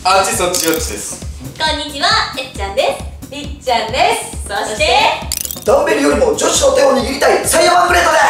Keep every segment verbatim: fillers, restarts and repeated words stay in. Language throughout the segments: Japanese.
あっちそっちよっちです。 こんにちは、えっちゃんです。りっちゃんです。そしてダンベルよりも女子の手を握りたいサイヤマンブレッドです。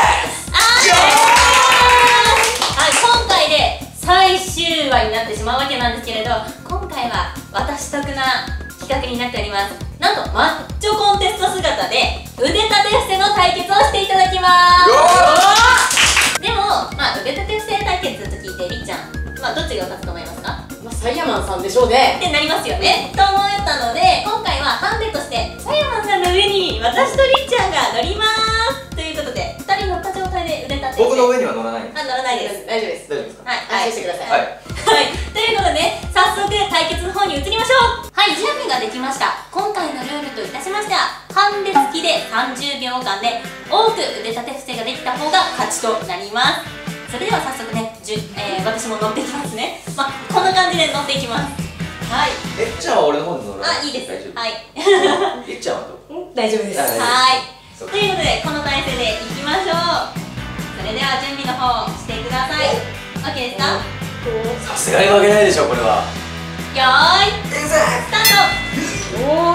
はい、今回で最終話になってしまうわけなんですけれど、今回は私得な企画になっております。なんとマッチョコンテスト姿で腕立て伏せの対決をしていただきます。でも、まあ腕立て伏せ対決と聞いてりっちゃん、まあどっちが勝つと思いますか？ まあ、サイヤマンさんでしょうねってなりますよね、と思ったので、今回はハンデとしてサイヤマンさんの上に私とりっちゃんが乗りますということで、ふたり乗った状態で腕立て僕の上には乗らないんです。 あ、乗らないです。 大丈夫です。 大丈夫ですか？ はい、 安心してください。 はいはい、ということでね、早速対決の方に移りましょう。はい、準備ができました。今回のルールといたしましては、ハンデ付きでさんじゅうびょうかんで多く腕立て伏せができた方が勝ちとなります。それでは早速ね、じゅ、えー、私も乗っていきますね。まあ、こんな感じで乗っていきます。はい。 えっちゃんは俺の方に乗らない？ あ、いいです。 大丈夫。 はい。 えっちゃんはどう？ 大丈夫です。 ははい。ということで、この体勢でいきましょう。それでは準備の方してください。OK ですか？ さすがに負けないでしょこれは。 よーい、スタート。 おお。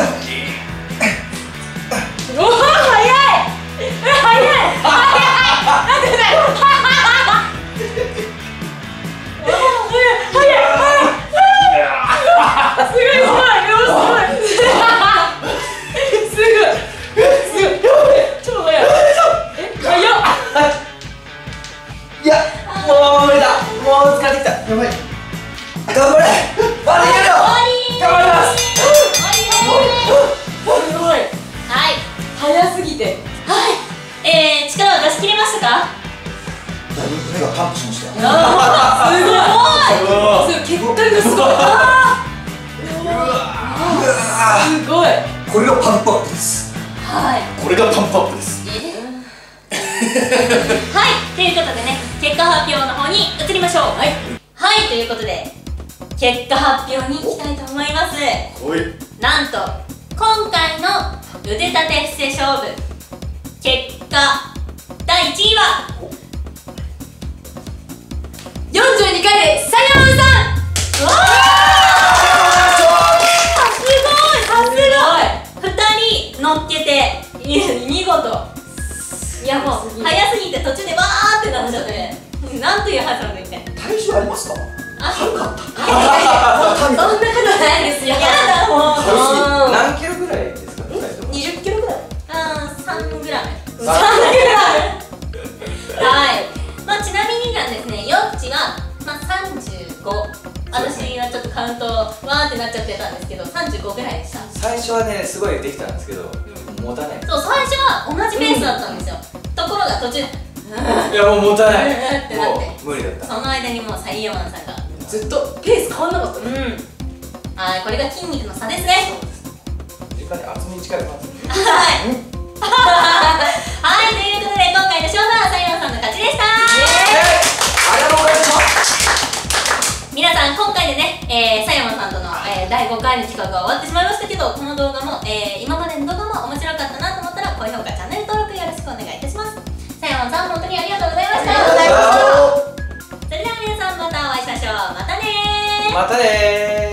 うわ、早い。早い。なんでだよ。早すぎて。 はい、えー、力を出し切れましたか？ だいぶ胸がパンプしましたよ。 すごい。すごい。結果がすごい。すごい。 これがパンプアップです。 はい。 これがパンプアップです。 はい、ということでね、結果発表の方に移りましょう。はい。はい、ということで結果発表に行きたいと思います。 おい。 なんと今回の腕立て伏せ勝負、結果だいいちいはよんじゅうにかいでサイヤマンさん。 わあ、すごい、さすがふたり乗っけて見事。いやもう早すぎて途中でわーってなっちゃって、なんというはずなんだみたいな。 体重ありますか？ あ、 軽かった。 そんなことないですよ。 やだもう。 何キロぐらいですか？ にじゅっキロぐらい。 あー、さんグラム。 さんグラム。 はい。まあちなみになんですね、よっちはまあさんじゅうご。私はちょっとカウントわーってなっちゃってたんですけど、さんじゅうごぐらいでした。 最初はねすごいできたんですけど、持たない。 そう、最初は同じペースだったんですよ。ところが途中でいやもう持たない。 ってなって、 無理だった。 その間にもうサイヤマンさんがずっとペース変わんなかった。 うん。はい、これが筋肉の差ですね。 時間に厚みに近い感じ。 はい。はい、ということで今回の勝負はサイヤマンさんの勝ちでした。 ありがとうございます。 皆さん今回でね、えー、サイヤマンさんとの、えー、だいごかいの企画が終わってしまいましたけど、この動画も、えー、今までの動画も面白かったなと思ったら高評価、チャンネル登録よろしくお願いいたします。サイヤマンさん本当にありがとうございました。 ありがとうございました。 それでは皆さんまたお会いしましょう。またねー。 またねー。